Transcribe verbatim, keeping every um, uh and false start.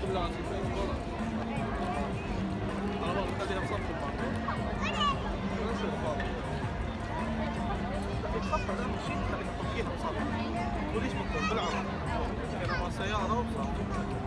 لا سيكون أنا بخليها بصف الباطل. ما يصير باطل. يتصفى ده مشي خليك تحطيها بصف. وليش بتكون بالعرض؟ كده مع سيارة وصف.